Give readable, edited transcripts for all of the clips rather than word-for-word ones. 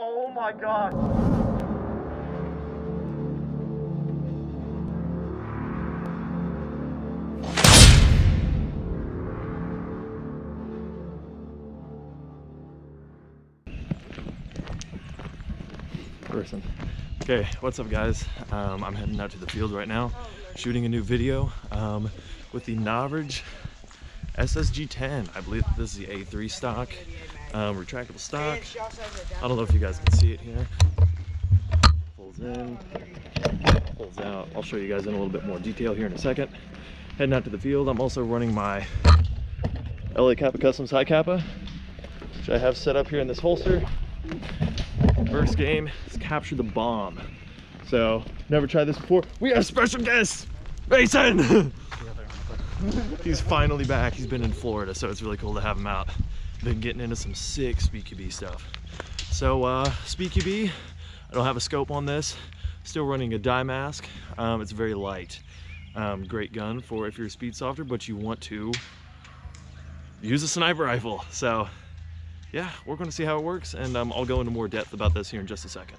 Oh my God. Person. Okay, what's up guys? I'm heading out to the field right now, shooting a new video with the Novristch SSG10. I believe this is the A3 stock, retractable stock. I don't know if you guys can see it here. Pulls in, pulls out. I'll show you guys in a little bit more detail here in a second. Heading out to the field. I'm also running my LA Kappa Customs High Kappa, which I have set up here in this holster. First game is capture the bomb. So, never tried this before. We have a special guest, Mason! He's finally back. He's been in Florida, so it's really cool to have him out. Been getting into some sick SpeedSOFT stuff. So, SpeedSOFT, I don't have a scope on this. Still running a dye mask. It's very light. Great gun for if you're a SpeedSOFTer, but you want to use a sniper rifle. So, yeah, we're going to see how it works, and I'll go into more depth about this here in just a second.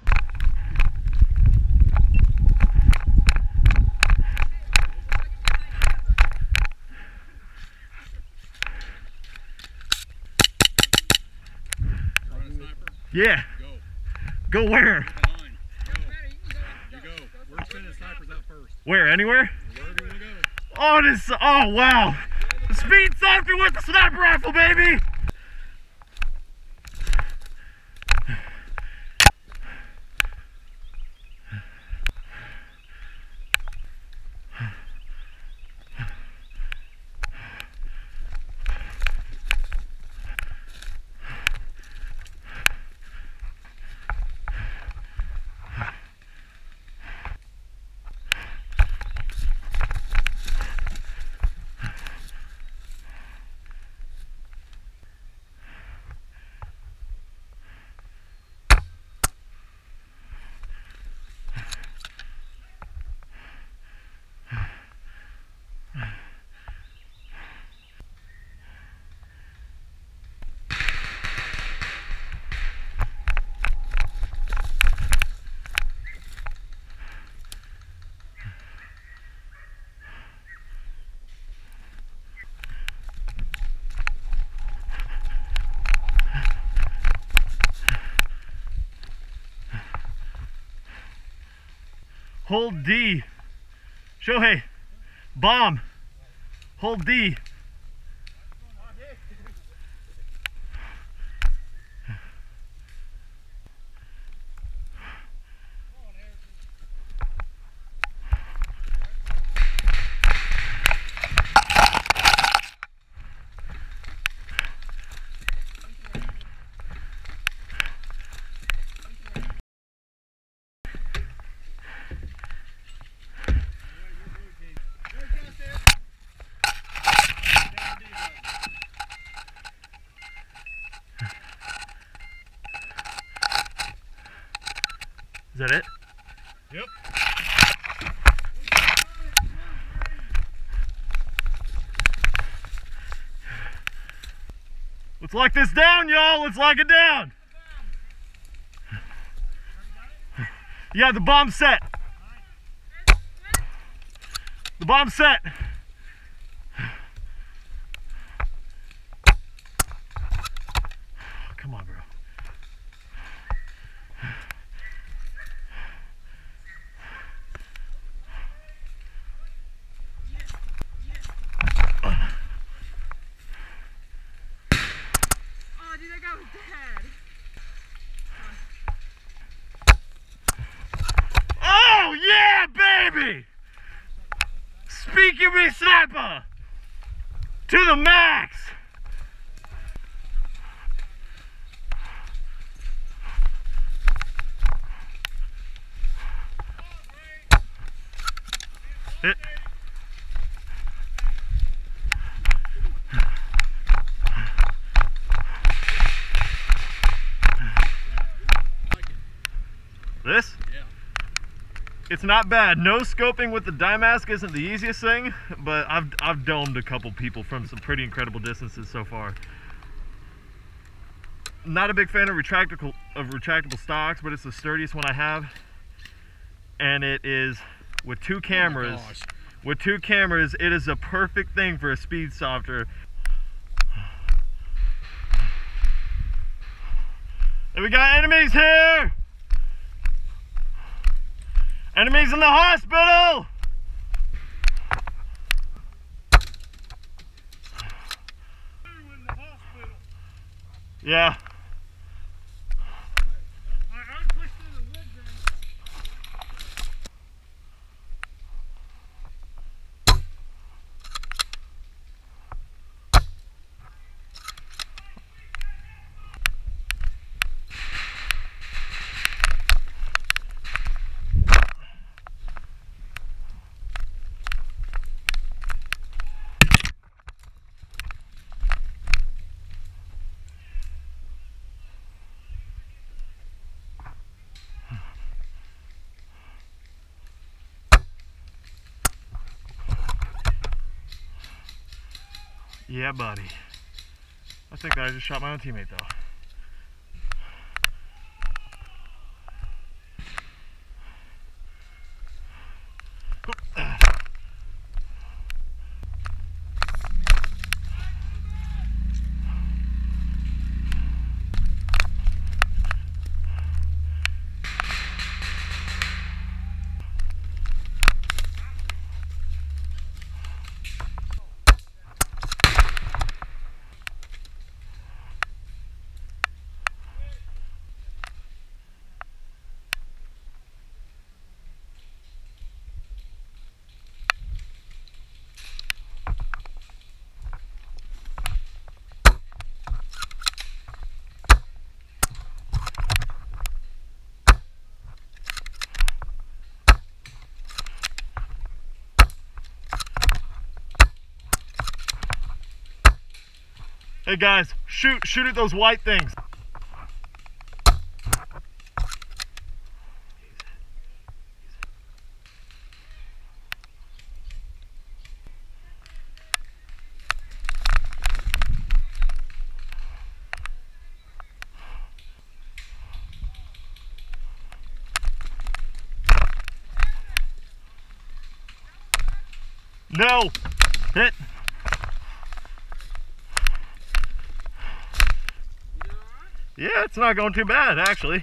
Yeah. Go where? Behind. Go. You go. We're sending snipers out first. Where? Anywhere? Wherever you want to go. Oh, this. Oh, wow. The SpeedSOFTer with the sniper rifle, baby. Hold D. Shohei, bomb. Hold D. Is that it? Yep. Let's lock this down, y'all. Let's lock it down. Yeah, the bomb's set. The bomb's set. Come on, bro. Oh yeah, baby! SpeedSOFT sniper to the max. Hit. This? Yeah. It's not bad. No scoping with the dye mask isn't the easiest thing, but I've domed a couple people from some pretty incredible distances so far. not a big fan of retractable stocks, but it's the sturdiest one I have. And it is with two cameras. Oh With two cameras, it is a perfect thing for a SPEEDSOFTer. And we got enemies here! Enemies in the hospital! Yeah. Yeah, buddy. I think that I just shot my own teammate, though. Hey guys, shoot at those white things. No, hit. Yeah, it's not going too bad, actually.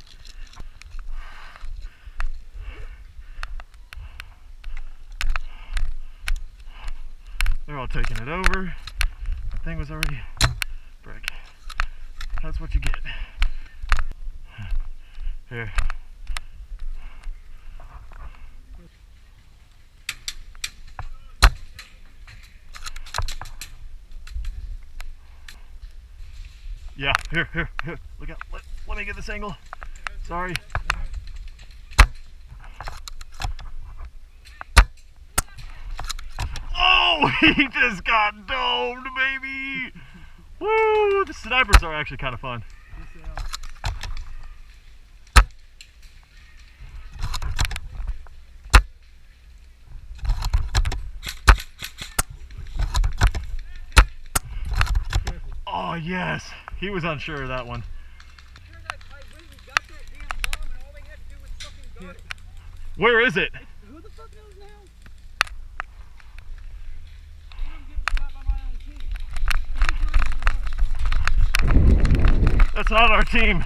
They're all taking it over. The thing was already brick. That's what you get. Here. Yeah, here. Look out. Let me get this angle. Sorry. Oh, he just got domed, baby. Woo! The snipers are actually kind of fun. Oh, yes. He was unsure of that one. Where is it? Who the fuck knows now? That's not our team.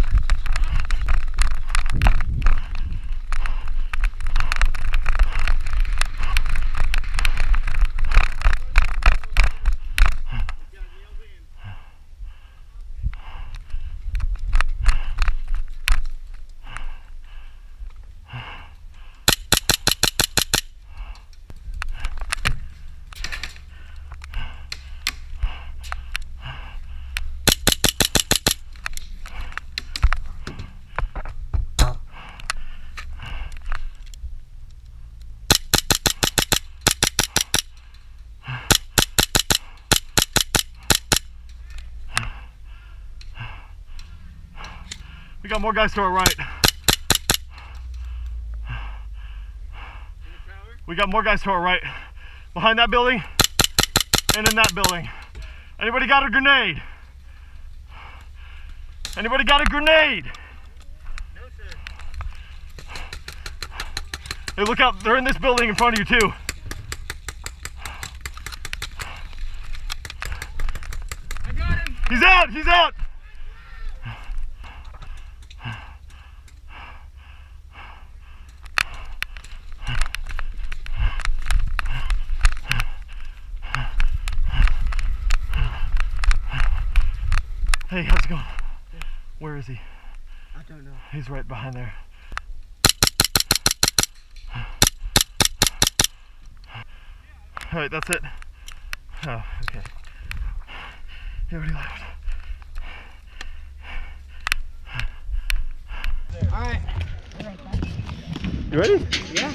We got more guys to our right. We got more guys to our right. Behind that building and in that building. Anybody got a grenade? Anybody got a grenade? No, sir. Hey, look out, they're in this building in front of you too. I got him. He's out, he's out. Hey, how's it going? Where is he? I don't know. He's right behind there. Alright, that's it. Oh, okay. He already left. Alright. You ready? Yeah.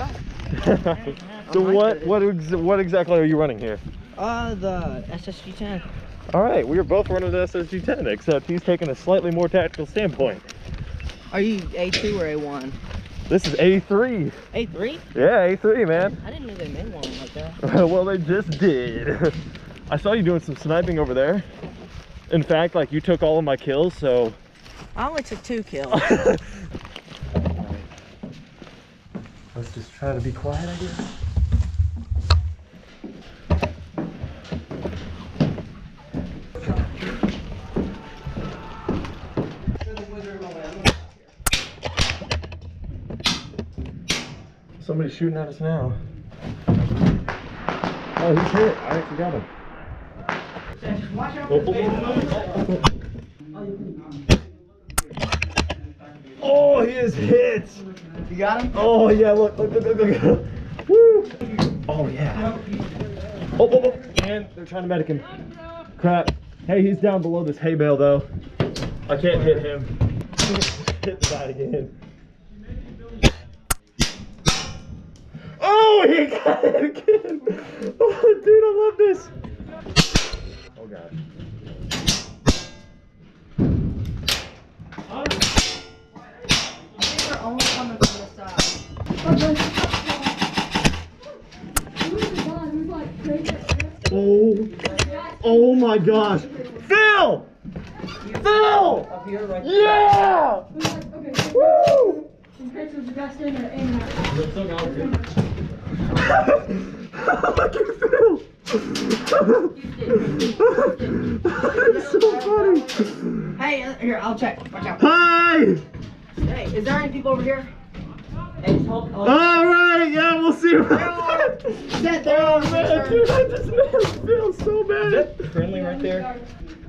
So what exactly are you running here? The SSG10. Alright, we are both running the SSG10, except he's taking a slightly more tactical standpoint. Are you A2 or A1? This is A3. A3? Yeah, A3, man. I didn't know they made one like that. Well, they just did. I saw you doing some sniping over there. In fact, like, you took all of my kills, so... I only took 2 kills. Let's just try to be quiet, I guess. Somebody's shooting at us now. Oh, he's hit. I actually got him. Oh, he is hit. You got him? Oh, yeah, look. Woo. Oh, yeah. Oh. And they're trying to medic him. Crap. Hey, he's down below this hay bale, though. I can't hit him. Hit the guy again. Oh, he got it again! Oh, dude, I love this! Oh, God. They're only coming from this side. Oh my gosh! Phil! Phil! Up here, right Yeah! Woo! Look at Phil! That's so funny! Hey, here, I'll check. Watch out. Hi! Hey, is there any people over here? Hey, just hold. Alright, yeah, we'll see you. Set there. Oh man, dude, I just missed Phil so bad. Is that friendly right there?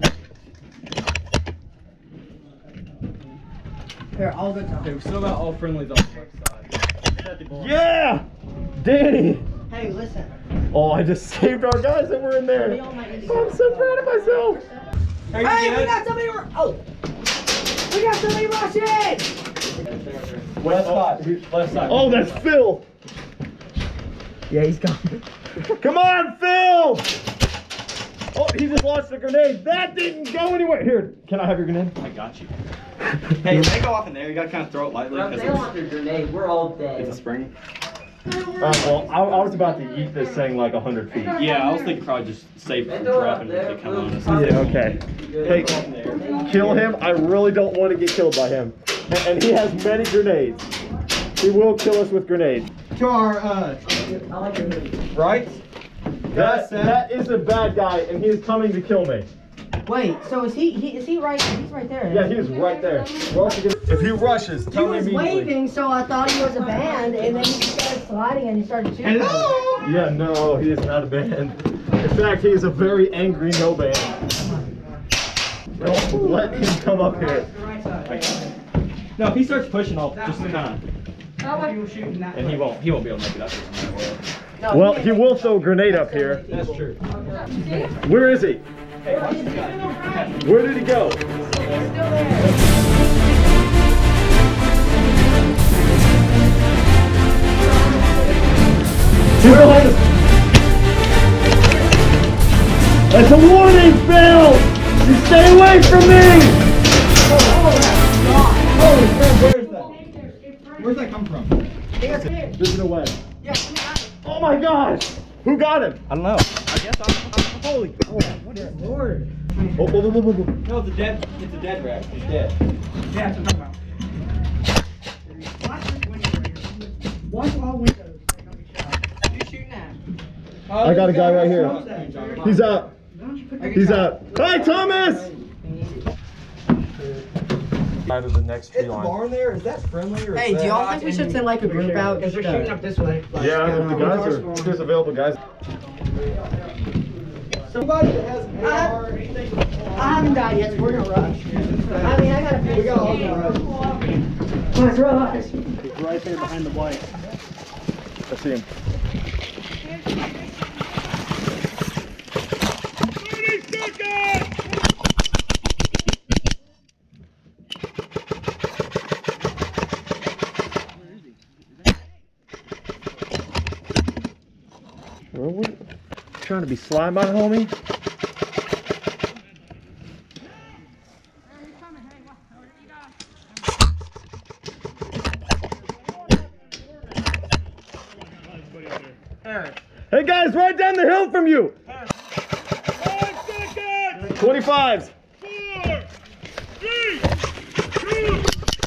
Here, I'll go down. Okay, we still got all friendlies on the left side. Yeah! Danny! Hey, listen. Oh, I just saved our guys that were in there. I'm so proud of myself. Hey, we got somebody. We got somebody rushing. Left side. Oh, that's Phil. Yeah, he's gone. Come on, Phil! Oh, he just launched a grenade. That didn't go anywhere. Here, can I have your grenade? I got you. Hey, they go off in there. You gotta kind of throw it lightly Bro, because they want their grenade. We're all dead. it's a spring. Well, I was about to yeet this thing like 100 feet. Yeah, I was thinking probably just save from dropping if they come on us. Yeah, okay. Hey, kill him. I really don't want to get killed by him. And he has many grenades. He will kill us with grenades. To our, right? That is a bad guy, and he is coming to kill me. Wait, so is he right? He's right there. Yeah, he is right there. If he rushes, He tell me was immediately. waving, so I thought he was a band, and then he started sliding and he started shooting. Hello! Yeah, no, he is not a band. In fact, he is a very angry no band. Don't let him come up here. No, if he starts pushing, I'll just kind of. And he won't be able to make it up here. No, Well, he will throw a grenade up here. That's true. Where is he? Where did he go? He's still there. That's a warning, Phil! You stay away from me! Holy crap, where's that? Where's that come from? This is away. Yeah, come on. Oh my gosh! Who got him? I don't know. I guess I'm holy. Lord. Oh, whoa, whoa, whoa, whoa, whoa. No, it's a dead rat. It's dead. Yeah, that's what I'm talking about. Watch this window right here. Watch all windows. Who's shooting at? I got a guy right here. He's out. He's out. Hi, Thomas! Out of the next tree line. barn there, is that friendly or Hey, do y'all think we should send like a group out? Because they're shooting up this way. Yeah, if the guys are, if there's available guys. Somebody that has an AR or anything. I haven't died yet, so we're gonna rush. I mean, I gotta finish. We got all guys. Let's rush. He's right there behind the white. I see him. What? Trying to be sly, my homie? Hey guys, right down the hill from you! 25s! 4, 3, 2.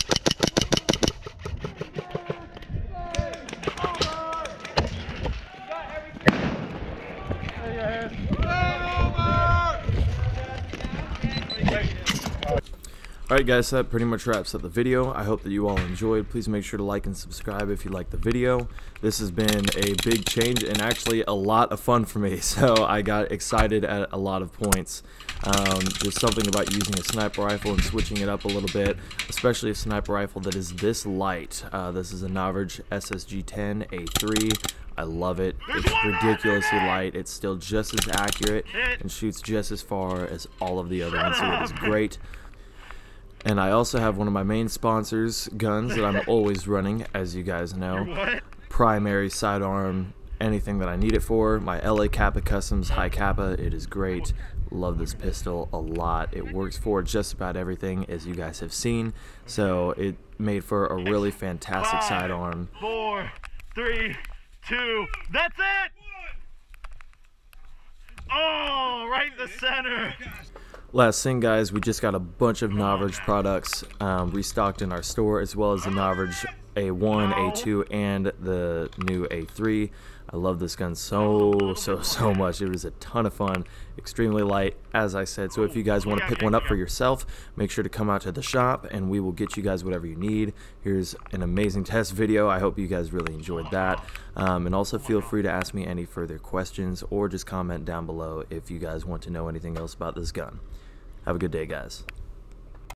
Alright guys, so that pretty much wraps up the video. I hope that you all enjoyed. Please make sure to like and subscribe if you liked the video. This has been a big change and actually a lot of fun for me, so I got excited at a lot of points. There's something about using a sniper rifle and switching it up a little bit, especially a sniper rifle that is this light. This is a Novristch SSG10A3. I love it. It's ridiculously light. It's still just as accurate and shoots just as far as all of the other ones, so it is great. And I also have one of my main sponsors, guns, that I'm always running, as you guys know. Primary, sidearm, anything that I need it for. My LA Kappa Customs High Kappa, it is great. Love this pistol a lot. It works for just about everything, as you guys have seen. So it made for a really fantastic sidearm. 4, 3, 2. That's it! Oh, right in the center. Last thing guys, we just got a bunch of Novristch products restocked in our store, as well as the Novristch A1, A2, and the new A3. I love this gun so much. It was a ton of fun, extremely light, as I said. So if you guys want to pick one up for yourself, make sure to come out to the shop and we will get you guys whatever you need. Here's an amazing test video. I hope you guys really enjoyed that. And also feel free to ask me any further questions or just comment down below if you guys want to know anything else about this gun. Have a good day, guys.